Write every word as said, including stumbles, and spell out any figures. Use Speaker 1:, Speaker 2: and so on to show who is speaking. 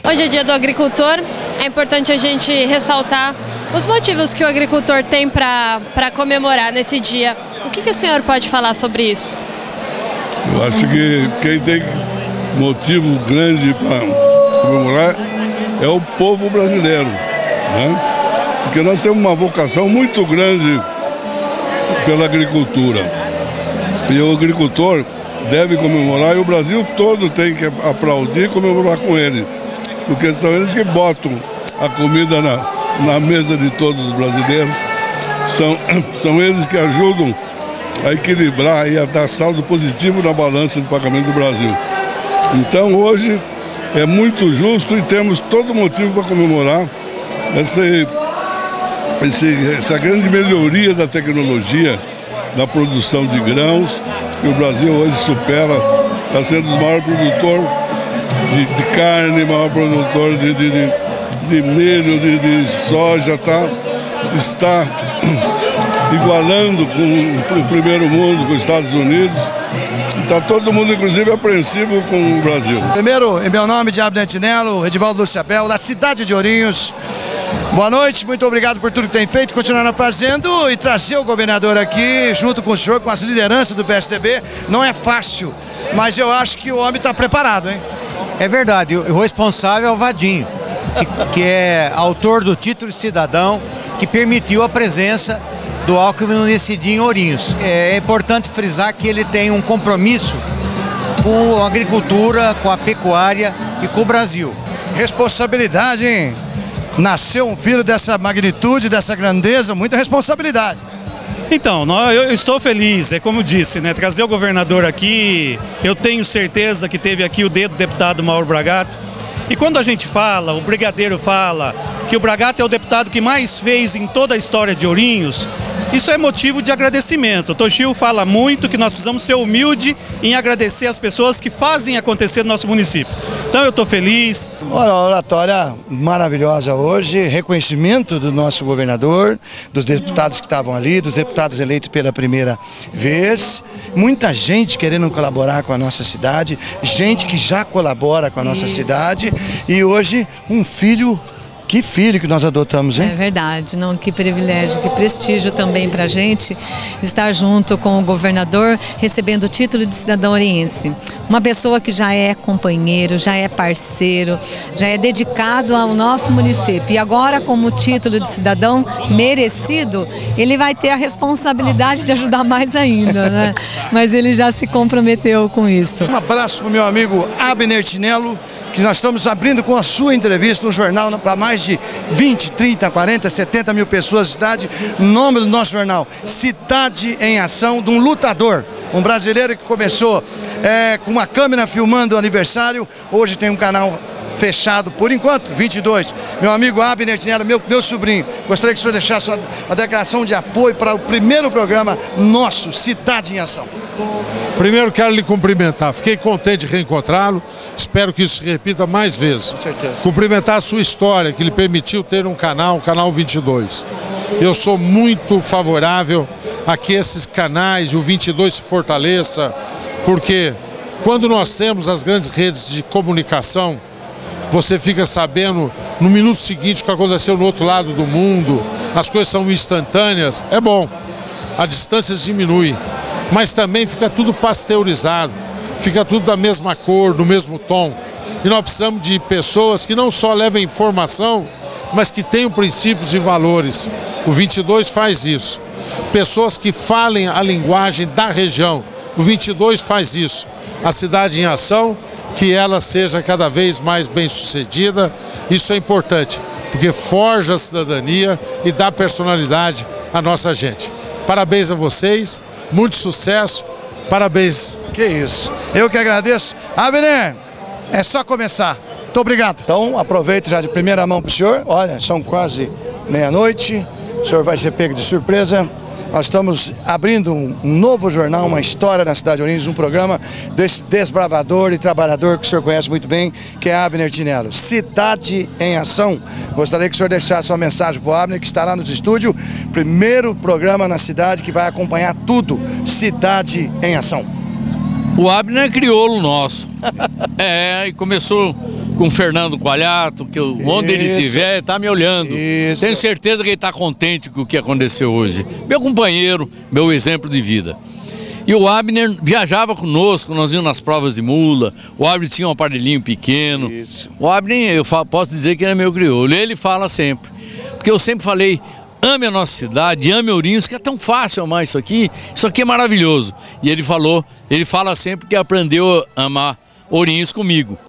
Speaker 1: Hoje é dia do agricultor, é importante a gente ressaltar os motivos que o agricultor tem para para comemorar nesse dia. O que, que o senhor pode falar sobre isso?
Speaker 2: Eu acho que quem tem motivo grande para comemorar é o povo brasileiro, né? Porque nós temos uma vocação muito grande pela agricultura. E o agricultor deve comemorar e o Brasil todo tem que aplaudir e comemorar com ele. Porque são eles que botam a comida na, na mesa de todos os brasileiros. São, são eles que ajudam a equilibrar e a dar saldo positivo na balança de pagamento do Brasil. Então hoje é muito justo e temos todo motivo para comemorar essa, esse, essa grande melhoria da tecnologia, da produção de grãos, que o Brasil hoje supera, está sendo o maior produtor de, de carne, maior produtor de, de, de, de milho, de, de soja, tá, está igualando com o primeiro mundo, com os Estados Unidos. Está todo mundo, inclusive, apreensivo com o Brasil.
Speaker 3: Primeiro, em meu nome de Abner Tinello, Edivaldo Luciabel, da cidade de Ourinhos. Boa noite, muito obrigado por tudo que tem feito, continuando fazendo e trazer o governador aqui, junto com o senhor, com as lideranças do P S D B. Não é fácil, mas eu acho que o homem está preparado, hein?
Speaker 4: É verdade, o responsável é o Vadinho, que, que é autor do título de cidadão, que permitiu a presença do Alckmin nesse dia em Ourinhos. É importante frisar que ele tem um compromisso com a agricultura, com a pecuária e com o Brasil.
Speaker 3: Responsabilidade, hein? Nasceu um filho dessa magnitude, dessa grandeza, muita responsabilidade.
Speaker 5: Então, eu estou feliz, é como eu disse, né? Trazer o governador aqui, eu tenho certeza que teve aqui o dedo do deputado Mauro Bragato. E quando a gente fala, o brigadeiro fala que o Bragato é o deputado que mais fez em toda a história de Ourinhos, isso é motivo de agradecimento. O Toshio fala muito que nós precisamos ser humildes em agradecer as pessoas que fazem acontecer no nosso município. Então eu estou feliz.
Speaker 3: Olha, a oratória maravilhosa hoje, reconhecimento do nosso governador, dos deputados que estavam ali, dos deputados eleitos pela primeira vez. Muita gente querendo colaborar com a nossa cidade, gente que já colabora com a nossa cidade e hoje um filho. Que filho que nós adotamos, hein?
Speaker 6: É verdade, não, que privilégio, que prestígio também para a gente estar junto com o governador recebendo o título de cidadão oriense. Uma pessoa que já é companheiro, já é parceiro, já é dedicado ao nosso município. E agora, como título de cidadão merecido, ele vai ter a responsabilidade de ajudar mais ainda, né? Mas ele já se comprometeu com isso.
Speaker 3: Um abraço para o meu amigo Abner Tinello, que nós estamos abrindo com a sua entrevista um jornal para mais de vinte, trinta, quarenta, setenta mil pessoas de cidade. O nome do nosso jornal, Cidade em Ação, de um lutador, um brasileiro que começou é, com uma câmera filmando o aniversário, hoje tem um canal fechado por enquanto, vinte e dois. Meu amigo Abner Tinello, meu, meu sobrinho, gostaria que o senhor deixasse uma, uma declaração de apoio para o primeiro programa nosso, Cidade em Ação.
Speaker 7: Primeiro quero lhe cumprimentar, fiquei contente de reencontrá-lo, espero que isso se repita mais vezes.
Speaker 3: Com certeza.
Speaker 7: Cumprimentar a sua história, que lhe permitiu ter um canal, o canal vinte e dois. Eu sou muito favorável a que esses canais e o vinte e dois se fortaleça, porque quando nós temos as grandes redes de comunicação, você fica sabendo no minuto seguinte o que aconteceu no outro lado do mundo, as coisas são instantâneas, é bom, a distância diminui, mas também fica tudo pasteurizado, fica tudo da mesma cor, do mesmo tom. E nós precisamos de pessoas que não só levem informação, mas que tenham princípios e valores. O vinte e dois faz isso. Pessoas que falem a linguagem da região. O vinte e dois faz isso. A Cidade em Ação, que ela seja cada vez mais bem-sucedida, isso é importante, porque forja a cidadania e dá personalidade à nossa gente. Parabéns a vocês, muito sucesso, parabéns.
Speaker 3: Que isso, eu que agradeço. Abner, é só começar. Muito obrigado. Então, aproveito já de primeira mão para o senhor. Olha, são quase meia-noite, o senhor vai ser pego de surpresa. Nós estamos abrindo um novo jornal, uma história na cidade de Ourinhos, um programa desse desbravador e trabalhador que o senhor conhece muito bem, que é Abner Tinello. Cidade em Ação. Gostaria que o senhor deixasse uma mensagem para o Abner, que está lá nos estúdios. Primeiro programa na cidade que vai acompanhar tudo. Cidade em Ação.
Speaker 8: O Abner é crioulo nosso. É, e começou com o Fernando Coalhato, que eu, onde ele estiver, está me olhando.
Speaker 3: Isso.
Speaker 8: Tenho certeza que ele está contente com o que aconteceu hoje. Meu companheiro, meu exemplo de vida. E o Abner viajava conosco, nós íamos nas provas de mula, o Abner tinha um aparelhinho pequeno.
Speaker 3: Isso.
Speaker 8: O Abner, eu posso dizer que ele é meu crioulo, ele fala sempre. Porque eu sempre falei, ame a nossa cidade, ame Ourinhos, que é tão fácil amar isso aqui, isso aqui é maravilhoso. E ele falou, ele fala sempre que aprendeu a amar Ourinhos comigo.